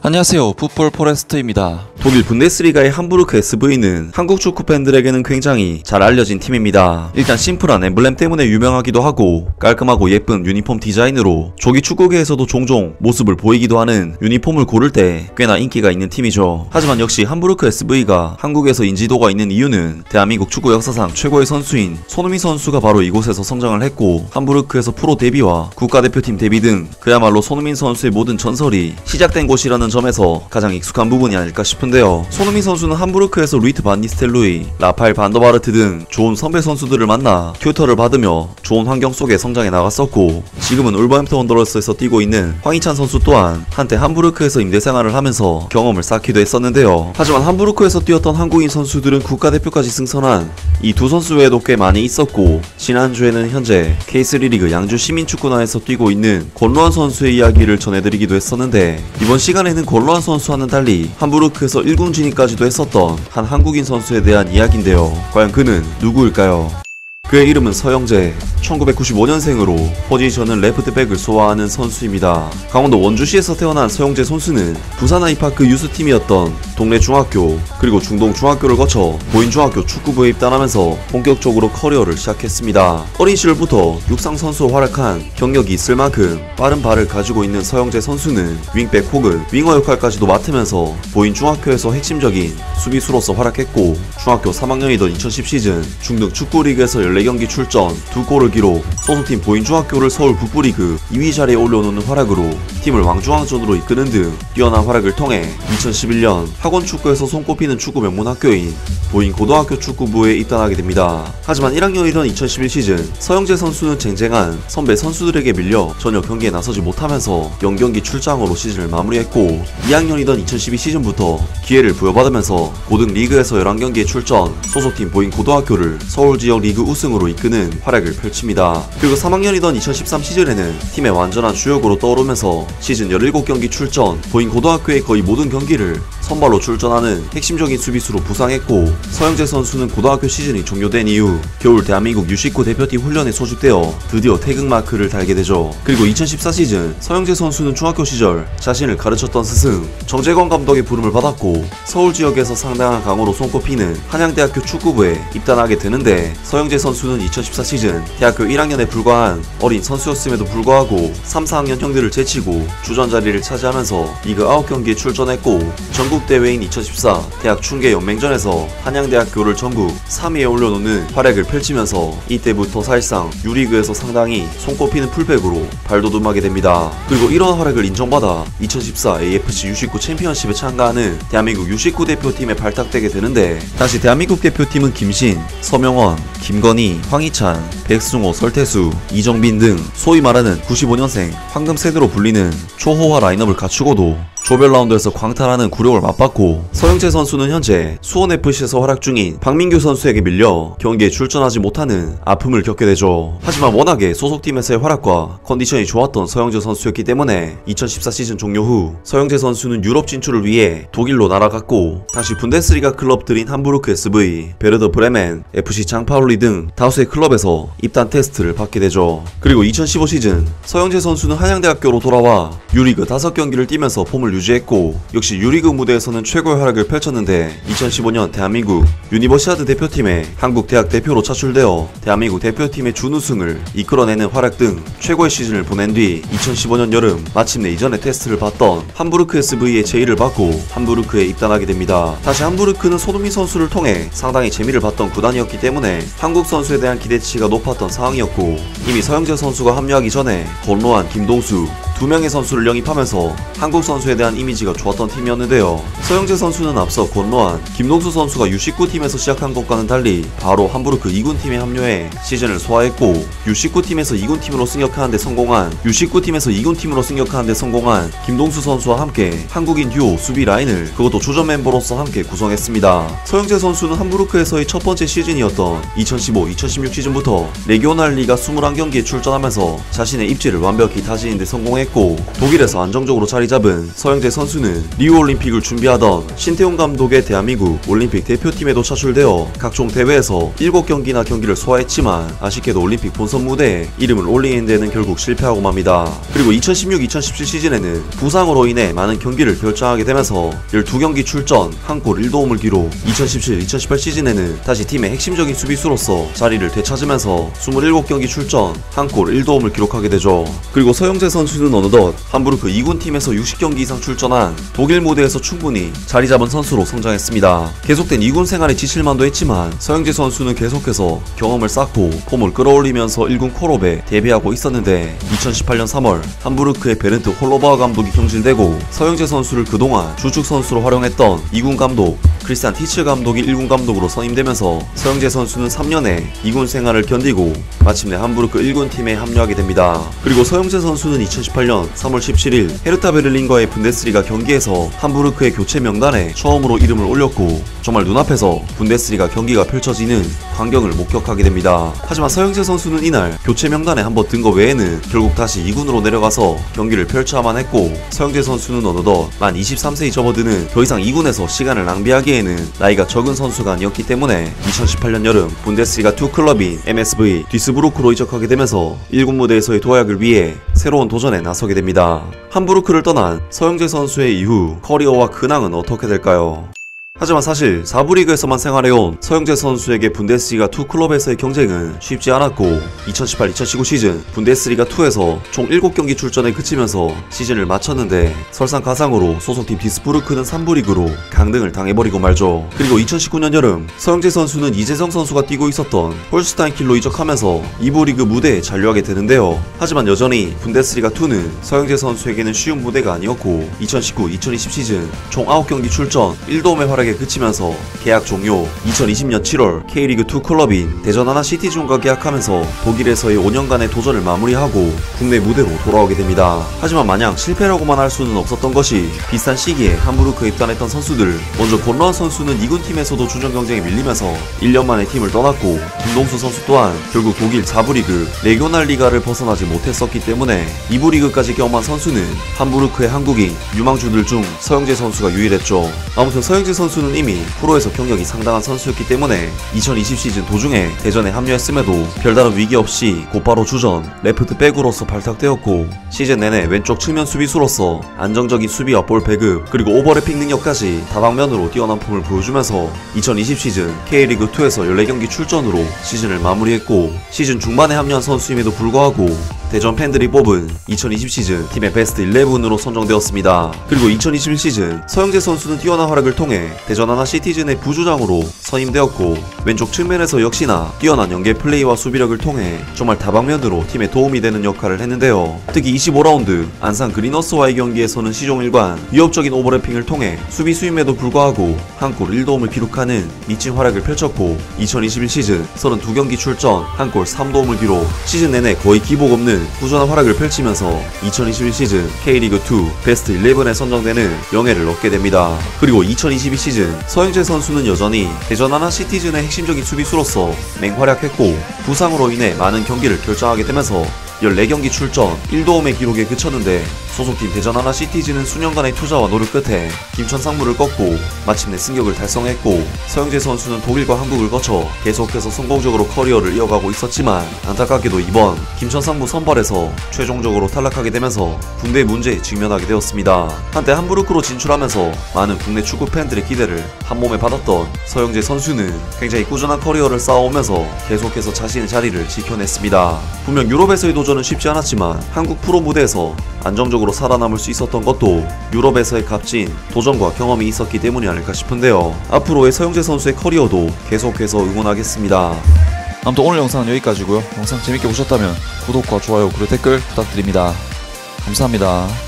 안녕하세요, 풋볼 포레스트입니다. 독일 분데스리가의 함부르크 SV는 한국 축구 팬들에게는 굉장히 잘 알려진 팀입니다. 일단 심플한 엠블렘 때문에 유명하기도 하고 깔끔하고 예쁜 유니폼 디자인으로 조기 축구계에서도 종종 모습을 보이기도 하는 유니폼을 고를 때 꽤나 인기가 있는 팀이죠. 하지만 역시 함부르크 SV가 한국에서 인지도가 있는 이유는 대한민국 축구 역사상 최고의 선수인 손흥민 선수가 바로 이곳에서 성장을 했고 함부르크에서 프로 데뷔와 국가대표팀 데뷔 등 그야말로 손흥민 선수의 모든 전설이 시작된 곳이라는 점에서 가장 익숙한 부분이 아닐까 싶은데요. 손흥민 선수는 함부르크에서 루이트 반 니스텔로이, 라파엘 반더바르트 등 좋은 선배 선수들을 만나 튜터를 받으며 좋은 환경 속에 성장해 나갔었고, 지금은 울버햄튼 원더러스에서 뛰고 있는 황희찬 선수 또한 한때 함부르크에서 임대 생활을 하면서 경험을 쌓기도 했었는데요. 하지만 함부르크에서 뛰었던 한국인 선수들은 국가대표까지 승선한 이 두 선수 외에도 꽤 많이 있었고, 지난주에는 현재 K3 리그 양주 시민축구단에서 뛰고 있는 권로환 선수의 이야기를 전해드리기도 했었는데, 이번 시간에는 권로환 선수와는 달리 함부르크에서 1군 진입까지도 했었던 한 한국인 선수에 대한 이야기인데요. 과연 그는 누구일까요? 그의 이름은 서영재, 1995년생으로 포지션은 레프트백을 소화하는 선수입니다. 강원도 원주시에서 태어난 서영재 선수는 부산 아이파크 유스팀이었던 동래 중학교 그리고 중동 중학교를 거쳐 보인중학교 축구부에 입단하면서 본격적으로 커리어를 시작했습니다. 어린 시절부터 육상 선수로 활약한 경력이 있을 만큼 빠른 발을 가지고 있는 서영재 선수는 윙백 혹은 윙어 역할까지도 맡으면서 보인중학교에서 핵심적인 수비수로서 활약했고, 중학교 3학년이던 2010 시즌 중등 축구리그에서 14경기 출전 2골을 기록, 소속팀 보인중학교를 서울 북부리그 2위 자리에 올려놓는 활약으로 팀을 왕중왕전으로 이끄는 등 뛰어난 활약을 통해 2011년 학원 축구에서 손꼽히는 축구 명문 학교인 보인 고등학교 축구부에 입단하게 됩니다. 하지만 1학년이던 2011 시즌 서영재 선수는 쟁쟁한 선배 선수들에게 밀려 전혀 경기에 나서지 못하면서 0경기 출장으로 시즌을 마무리했고, 2학년이던 2012 시즌부터 기회를 부여받으면서 고등 리그에서 11경기에 출전, 소속팀 보인 고등학교를 서울 지역 리그 우승으로 이끄는 활약을 펼칩니다. 그리고 3학년이던 2013 시즌에는 팀의 완전한 주역으로 떠오르면서 시즌 17경기 출전, 보인 고등학교의 거의 모든 경기를 선발로 출전하는 핵심적인 수비수로 부상했고, 서영재 선수는 고등학교 시즌이 종료된 이후 겨울 대한민국 U19 대표팀 훈련에 소집되어 드디어 태극마크를 달게 되죠. 그리고 2014 시즌 서영재 선수는 중학교 시절 자신을 가르쳤던 스승 정재권 감독의 부름을 받았고, 서울 지역에서 상당한 강호로 손꼽히는 한양대학교 축구부에 입단하게 되는데, 서영재 선수는 2014 시즌 대학교 1학년에 불과한 어린 선수였음에도 불구하고 3, 4학년 형들을 제치고 주전 자리를 차지하면서 리그 9경기에 출전했고, 전국대회인 2014 대학 춘계 연맹전에서 한양대학교를 전국 3위에 올려놓는 활약을 펼치면서 이때부터 사실상 U리그에서 상당히 손꼽히는 풀백으로 발돋움하게 됩니다. 그리고 이런 활약을 인정받아 2014 AFC U19 챔피언십에 참가하는 대한민국 U19 대표팀에 발탁되게 되는데, 당시 대한민국 대표팀은 김신, 서명원, 김건희, 황희찬, 백승호, 설태수, 이정빈 등 소위 말하는 95년생 황금세대로 불리는 초호화 라인업을 갖추고도 조별 라운드에서 광탈하는 굴욕을 맛봤고, 서영재 선수는 현재 수원FC에서 활약 중인 박민규 선수에게 밀려 경기에 출전하지 못하는 아픔을 겪게 되죠. 하지만 워낙에 소속팀에서의 활약과 컨디션이 좋았던 서영재 선수였기 때문에 2014 시즌 종료 후 서영재 선수는 유럽 진출을 위해 독일로 날아갔고, 당시 분데스리가 클럽들인 함부르크 SV, 베르더 브레멘, FC 장파울리 등 다수의 클럽에서 입단 테스트를 받게 되죠. 그리고 2015 시즌 서영재 선수는 한양대학교로 돌아와 U리그 5경기를 뛰면서 폼을 유지했고, 역시 U리그 무대에서는 최고의 활약을 펼쳤는데, 2015년 대한민국 유니버시아드 대표팀에 한국 대학 대표로 차출되어 대한민국 대표팀의 준우승을 이끌어내는 활약 등 최고의 시즌을 보낸 뒤 2015년 여름 마침내 이전의 테스트를 받던 함부르크 SV의 제의를 받고 함부르크에 입단하게 됩니다. 다시 함부르크는 손흥민 선수를 통해 상당히 재미를 봤던 구단이었기 때문에 한국 선수에 대한 기대치가 높았던 상황이었고, 이미 서영재 선수가 합류하기 전에 권로환, 김동수 2명의 선수를 영입하면서 한국 선수에 대한 이미지가 좋았던 팀이었는데요. 서영재 선수는 앞서 권로환, 김동수 선수가 U19 팀에서 시작한 것과는 달리 바로 함부르크 2군 팀에 합류해 시즌을 소화했고, U19 팀에서 2군 팀으로 승격하는 데 성공한 김동수 선수와 함께 한국인 듀오 수비 라인을 그것도 주전 멤버로서 함께 구성했습니다. 서영재 선수는 함부르크에서의 첫 번째 시즌이었던 2015-2016 시즌부터 레기오날 리가 21경기에 출전하면서 자신의 입지를 완벽히 다지는 데 성공했고, 성장했고 독일에서 안정적으로 자리 잡은 서영재 선수는 리우올림픽을 준비하던 신태용 감독의 대한민국 올림픽 대표팀에도 차출되어 각종 대회에서 7경기나 경기를 소화했지만 아쉽게도 올림픽 본선 무대에 이름을 올리는 데는 결국 실패하고 맙니다. 그리고 2016-2017 시즌에는 부상으로 인해 많은 경기를 결정하게 되면서 12경기 출전, 한 골 1도움을 기록. 2017-2018 시즌에는 다시 팀의 핵심적인 수비수로서 자리를 되찾으면서 27경기 출전, 한 골 1도움을 기록하게 되죠. 그리고 서영재 선수는 어느덧 함부르크 2군 팀에서 60경기 이상 출전한 독일 무대에서 충분히 자리 잡은 선수로 성장했습니다. 계속된 2군 생활에 지칠만도 했지만 서영재 선수는 계속해서 경험을 쌓고 폼을 끌어올리면서 1군 콜업에 데뷔하고 있었는데 2018년 3월 함부르크의 베른트 홀로바흐 감독이 경질되고 서영재 선수를 그동안 주축 선수로 활용했던 2군 감독 크리스티안 티츠 감독이 1군 감독으로 선임되면서 서영재 선수는 3년의 2군 생활을 견디고 마침내 함부르크 1군 팀에 합류하게 됩니다. 그리고 서영재 선수는 2018년 3월 17일 헤르타 베를린과의 분데스리가 경기에서 함부르크의 교체 명단에 처음으로 이름을 올렸고 정말 눈앞에서 분데스리가 경기가 펼쳐지는 광경을 목격하게 됩니다. 하지만 서영재 선수는 이날 교체 명단에 한번 든 거 외에는 결국 다시 2군으로 내려가서 경기를 펼쳐야만 했고 서영재 선수는 어느덧 만 23세에 접어드는 더 이상 2군에서 시간을 낭비하기에는 나이가 적은 선수가 아니었기 때문에 2018년 여름 분데스리가 2 클럽인 MSV 듀스부르크로 이적하게 되면서 1군 무대에서의 도약을 위해 새로운 도전에 나서게 됩니다. 함부르크를 떠난 서영재 선수의 이후 커리어와 근황은 어떻게 될까요? 하지만 사실 4부 리그에서만 생활해온 서영재 선수에게 분데스리가 2 클럽에서의 경쟁은 쉽지 않았고 2018-2019 시즌 분데스리가 2에서 총 7경기 출전에 그치면서 시즌을 마쳤는데 설상가상으로 소속팀 디스부르크는 3부 리그로 강등을 당해버리고 말죠. 그리고 2019년 여름 서영재 선수는 이재성 선수가 뛰고 있었던 홀슈타인 킬로 이적하면서 2부 리그 무대에 잔류하게 되는데요. 하지만 여전히 분데스리가 2는 서영재 선수에게는 쉬운 무대가 아니었고 2019-2020 시즌 총 9경기 출전 1도움의 활약에 그치면서 계약 종료. 2020년 7월 K리그2 클럽인 대전 하나 시티즌과 계약하면서 독일에서의 5년간의 도전을 마무리하고 국내 무대로 돌아오게 됩니다. 하지만 마냥 실패라고만 할 수는 없었던 것이 비슷한 시기에 함부르크에 입단했던 선수들. 먼저 권러한 선수는 2군 팀에서도 주전 경쟁에 밀리면서 1년 만에 팀을 떠났고 김동수 선수 또한 결국 독일 4부 리그 레교날 리가를 벗어나지 못했었기 때문에 2부 리그까지 경험한 선수는 함부르크의 한국인 유망주들 중 서영재 선수가 유일했죠. 아무튼 서영재 선수는 이미 프로에서 경력이 상당한 선수였기 때문에 2020 시즌 도중에 대전에 합류했음에도 별다른 위기 없이 곧바로 주전 레프트 백으로서 발탁되었고 시즌 내내 왼쪽 측면 수비수로서 안정적인 수비와 볼 배급 그리고 오버래핑 능력까지 다방면으로 뛰어난 폼을 보여주면서 2020 시즌 K리그2에서 14경기 출전으로 시즌을 마무리했고 시즌 중반에 합류한 선수임에도 불구하고 대전 팬들이 뽑은 2020 시즌 팀의 베스트 11으로 선정되었습니다. 그리고 2021 시즌 서영재 선수는 뛰어난 활약을 통해 대전 하나 시티즌의 부주장으로 선임되었고 왼쪽 측면에서 역시나 뛰어난 연계 플레이와 수비력을 통해 정말 다방면으로 팀에 도움이 되는 역할을 했는데요. 특히 25라운드 안산 그리너스와의 경기에서는 시종일관 위협적인 오버래핑을 통해 수비수임에도 불구하고 한 골 1도움을 기록하는 미친 활약을 펼쳤고 2021 시즌 32경기 출전 한 골 3도움을 기록 시즌 내내 거의 기복 없는 꾸준한 활약을 펼치면서 2021 시즌 K리그2 베스트 11에 선정되는 영예를 얻게 됩니다. 그리고 2022 시즌 서영재 선수는 여전히 대전 하나 시티즌의 핵심적인 수비수로서 맹활약했고 부상으로 인해 많은 경기를 결정하게 되면서 14경기 출전 1도움의 기록에 그쳤는데 소속팀 대전 하나 시티즌은 수년간의 투자와 노력 끝에 김천 상무를 꺾고 마침내 승격을 달성했고 서영재 선수는 독일과 한국을 거쳐 계속해서 성공적으로 커리어를 이어가고 있었지만 안타깝게도 이번 김천 상무 선발에서 최종적으로 탈락하게 되면서 군대 문제에 직면하게 되었습니다. 한때 함부르크로 진출하면서 많은 국내 축구 팬들의 기대를 한몸에 받았던 서영재 선수는 굉장히 꾸준한 커리어를 쌓아오면서 계속해서 자신의 자리를 지켜냈습니다. 분명 유럽에서의 도전은 쉽지 않았지만 한국 프로 무대에서 안정적으로 살아남을 수 있었던 것도 유럽에서의 값진 도전과 경험이 있었기 때문이 아닐까 싶은데요. 앞으로의 서영재 선수의 커리어도 계속해서 응원하겠습니다. 아무튼 오늘 영상은 여기까지고요. 영상 재밌게 보셨다면 구독과 좋아요 그리고 댓글 부탁드립니다. 감사합니다.